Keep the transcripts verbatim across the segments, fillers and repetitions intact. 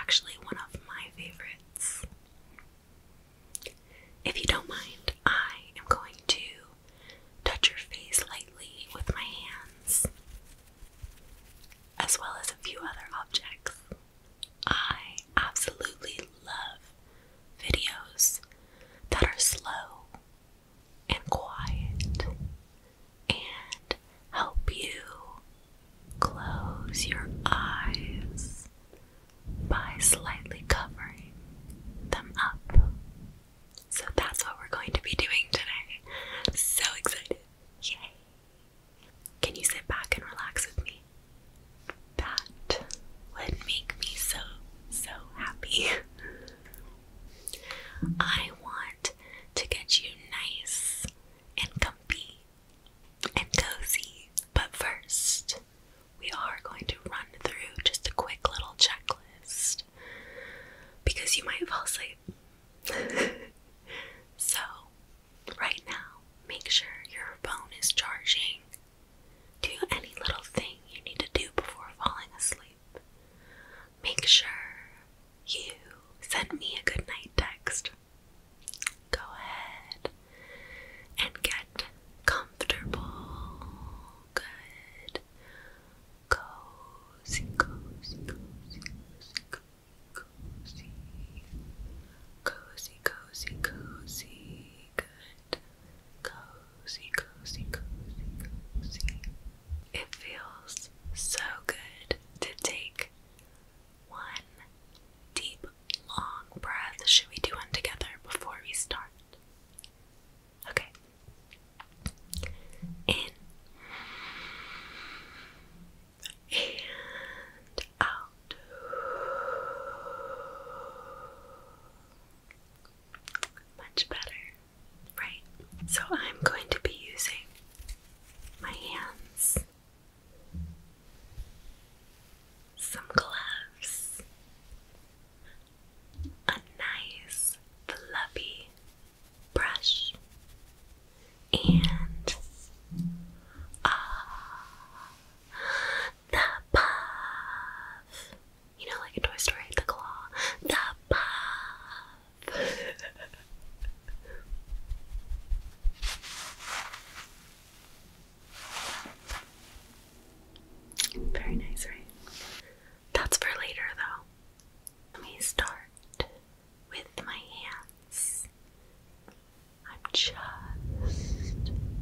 actually one of my favorites. If you don't mind, I am going to touch your face lightly with my hands, as well as a few other objects. I absolutely love videos that are slow and quiet and help you close your eyes by slightly covering them up. So that's what we're going to be doing today. So excited. Yay. Can you sit back and relax with me? That would make me so, so happy. I want to get you nice and comfy and cozy, but first we are going to run through just a quick little checklist because you might fall asleep. So right now, make sure your phone is charging. Do any little thing you need to do before falling asleep. Make sure you send me a good night text. Go ahead and get comfortable. Good. Cozy, cozy, cozy, cozy, cozy, cozy, cozy, cozy. Good. Cozy, cozy, cozy, cozy. It feels so good to take one deep, long breath. Should we do one together before we start? Okay. In and out. Much better, right? So I'm going to be using my hands, some gloves, a nice fluffy brush, and ah, the puff. You know, like in Toy Story, the claw, the puff. Very nice, right? That's for later, though. Let me start with my hands. I'm just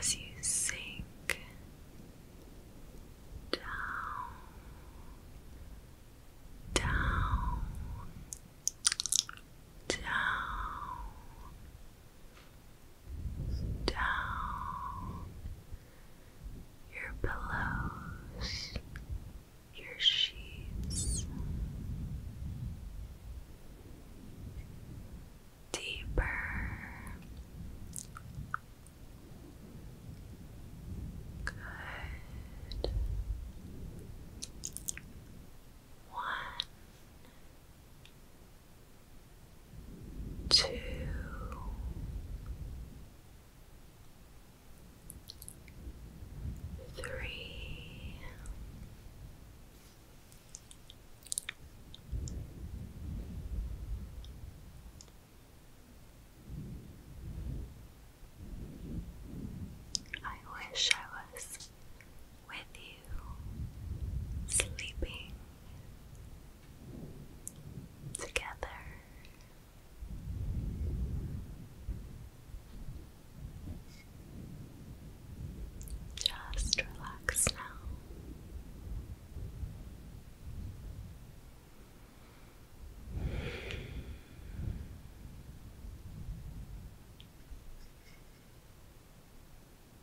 as you